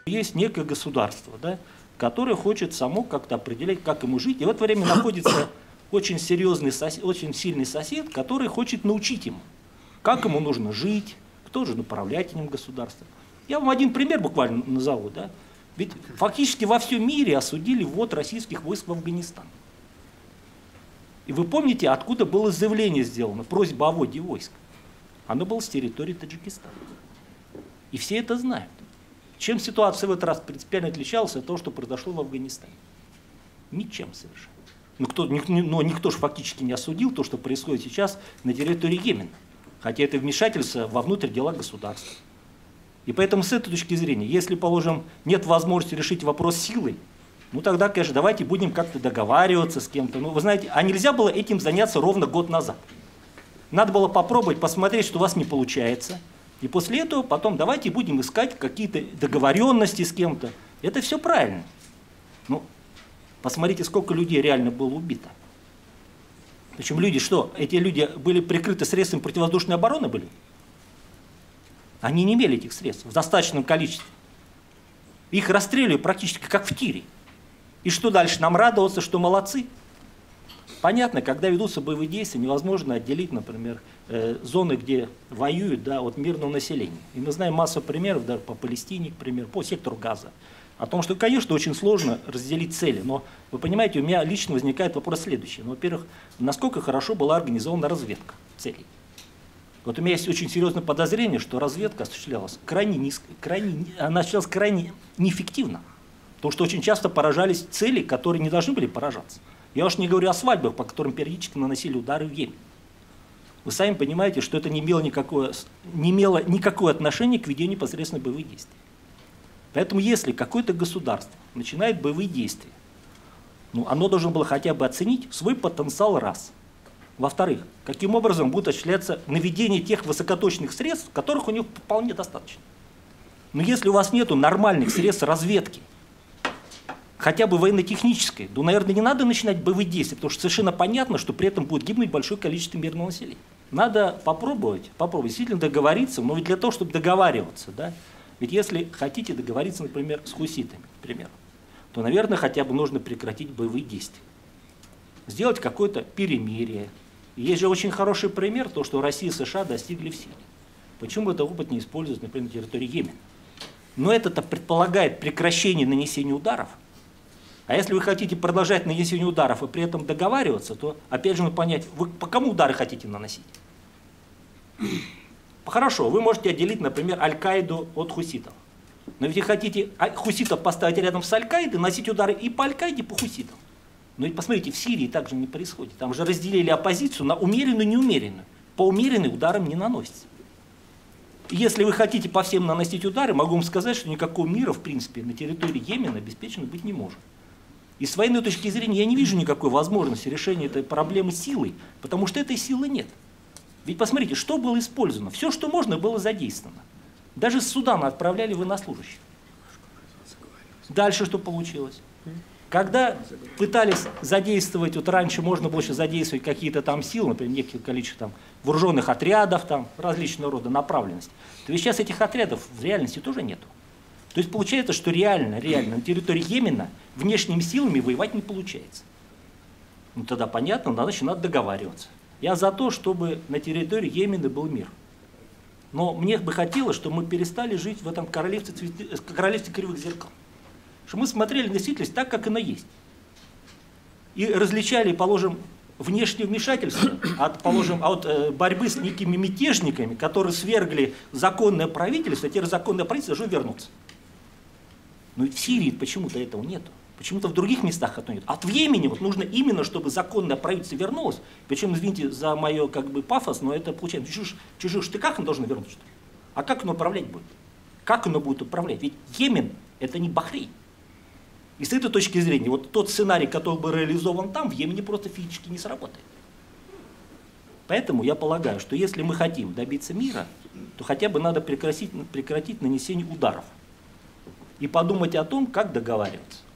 Есть некое государство, да, которое хочет само как-то определять, как ему жить. И в это время находится очень серьезный сосед, очень сильный сосед, который хочет научить ему, как ему нужно жить, кто же управлять этим государством. Я вам один пример буквально назову. Да? Ведь фактически во всем мире осудили ввод российских войск в Афганистан. И вы помните, откуда было заявление сделано, просьба о вводе войск? Оно было с территории Таджикистана. И все это знают. Чем ситуация в этот раз принципиально отличалась от того, что произошло в Афганистане? Ничем совершенно. Но никто же фактически не осудил то, что происходит сейчас на территории Йемена. Хотя это вмешательство во внутрь дела государства. И поэтому с этой точки зрения, если, положим, нет возможности решить вопрос силой, ну тогда, конечно, давайте будем как-то договариваться с кем-то. Ну, вы знаете, а нельзя было этим заняться ровно год назад. Надо было попробовать, посмотреть, что у вас не получается. И после этого потом давайте будем искать какие-то договоренности с кем-то. Это все правильно. Ну, посмотрите, сколько людей реально было убито. Причем люди что? Эти люди были прикрыты средствами противовоздушной обороны были? Они не имели этих средств в достаточном количестве. Их расстреливали практически как в тире. И что дальше? Нам радоваться, что молодцы? Понятно, когда ведутся боевые действия, невозможно отделить, например, зоны, где воюют, да, от мирного населения. И мы знаем массу примеров, даже по Палестине, к примеру, по сектору Газа, о том, что, конечно, очень сложно разделить цели. Но, вы понимаете, у меня лично возникает вопрос следующий. Ну, во-первых, насколько хорошо была организована разведка целей? Вот у меня есть очень серьезное подозрение, что разведка осуществлялась крайне неэффективно. Потому что очень часто поражались цели, которые не должны были поражаться. Я уж не говорю о свадьбах, по которым периодически наносили удары в Йемен. Вы сами понимаете, что это не имело никакое отношение к ведению непосредственно боевых действий. Поэтому если какое-то государство начинает боевые действия, ну, оно должно было хотя бы оценить свой потенциал раз. Во-вторых, каким образом будет осуществляться наведение тех высокоточных средств, которых у них вполне достаточно. Но если у вас нет нормальных средств разведки, хотя бы военно-технической, то, наверное, не надо начинать боевые действия, потому что совершенно понятно, что при этом будет гибнуть большое количество мирного населения. Надо попробовать действительно договориться, но ведь для того, чтобы договариваться, да, ведь если хотите договориться, например, с хуситами, к примеру, то, наверное, хотя бы нужно прекратить боевые действия. Сделать какое-то перемирие. Есть же очень хороший пример, то, что Россия и США достигли в Сирии. Почему этот опыт не используется, например, на территории Йемена? Но это-то предполагает прекращение нанесения ударов. А если вы хотите продолжать нанесение ударов и при этом договариваться, то, опять же, надо понять, вы по кому удары хотите наносить? Хорошо, вы можете отделить, например, Аль-Каиду от хуситов. Но ведь вы хотите хуситов поставить рядом с Аль-Каидой, наносить удары и по Аль-Каиде, и по хуситам. Но ведь посмотрите, в Сирии так же не происходит. Там же разделили оппозицию на умеренную и неумеренную. По умеренной ударам не наносится. Если вы хотите по всем наносить удары, могу вам сказать, что никакого мира, в принципе, на территории Йемена обеспечено быть не может. И с военной точки зрения я не вижу никакой возможности решения этой проблемы силой, потому что этой силы нет. Ведь посмотрите, что было использовано. Все, что можно, было задействовано. Даже с Судана отправляли военнослужащих. Дальше что получилось? Когда пытались задействовать, вот раньше можно было еще задействовать какие-то там силы, например, некое количество там вооруженных отрядов, там различного рода направленности, то ведь сейчас этих отрядов в реальности тоже нету. То есть получается, что реально на территории Йемена внешними силами воевать не получается. Ну тогда понятно, значит надо договариваться. Я за то, чтобы на территории Йемена был мир. Но мне бы хотелось, чтобы мы перестали жить в этом королевстве кривых зеркал. Чтобы мы смотрели на действительность так, как она есть. И различали, положим, внешнее вмешательство от борьбы с некими мятежниками, которые свергли законное правительство, а теперь законное правительство должно вернуться. Но ведь в Сирии почему-то этого нету. Почему-то в других местах этого нет. А в Йемене вот нужно именно, чтобы законное правительство вернулось. Причем, извините за мое пафос, но это получается в чужих штыках оно должно вернуться. Что ли? А как оно управлять будет? Как оно будет управлять? Ведь Йемен это не Бахрейн. И с этой точки зрения, вот тот сценарий, который был реализован там, в Йемене просто физически не сработает. Поэтому я полагаю, что если мы хотим добиться мира, то хотя бы надо прекратить нанесение ударов и подумать о том, как договариваться.